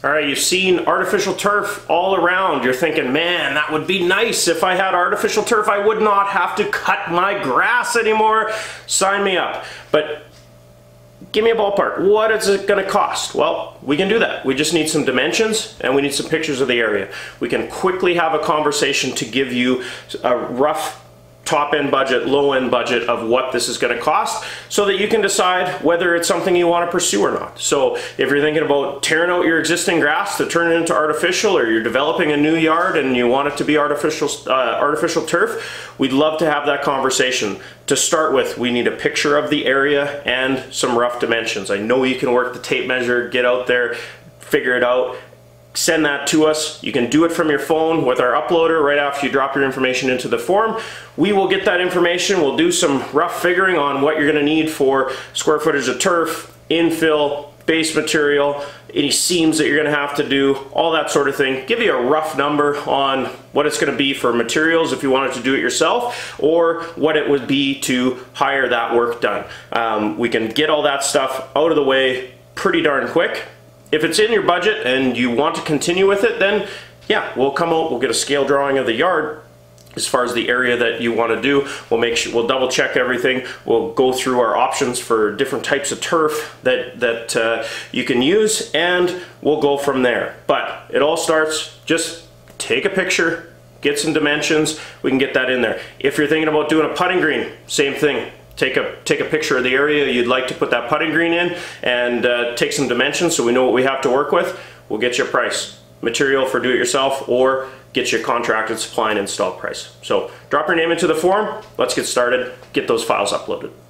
All right, you've seen artificial turf all around. You're thinking, man, that would be nice if I had artificial turf. I would not have to cut my grass anymore. Sign me up. But give me a ballpark. What is it going to cost? Well, we can do that. We just need some dimensions and we need some pictures of the area. We can quickly have a conversation to give you a rough top-end budget, low-end budget of what this is going to cost so that you can decide whether it's something you want to pursue or not. So if you're thinking about tearing out your existing grass to turn it into artificial, or you're developing a new yard and you want it to be artificial turf, we'd love to have that conversation. To start with, we need a picture of the area and some rough dimensions. I know you can work the tape measure, get out there, figure it out. Send that to us. You can do it from your phone with our uploader right after you drop your information into the form. We will get that information. We'll do some rough figuring on what you're going to need for square footage of turf, infill, base material, any seams that you're going to have to do, all that sort of thing. Give you a rough number on what it's going to be for materials if you wanted to do it yourself, or what it would be to hire that work done. We can get all that stuff out of the way pretty darn quick. If it's in your budget and you want to continue with it, then yeah, we'll come out, we'll get a scale drawing of the yard as far as the area that you want to do. We'll make sure, we'll double check everything. We'll go through our options for different types of turf that you can use, and we'll go from there. But it all starts, just take a picture, get some dimensions, we can get that in there. If you're thinking about doing a putting green, same thing. Take a picture of the area you'd like to put that putting green in, and take some dimensions so we know what we have to work with. We'll get you a price. Material for do-it-yourself, or get you a contracted supply and install price. So drop your name into the form, let's get started, get those files uploaded.